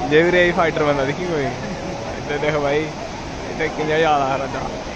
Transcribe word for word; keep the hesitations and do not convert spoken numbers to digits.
जे भी रे फाइटर बंदा दिखी कोई इधर देख भाई इधर किंजा जा रहा है राजा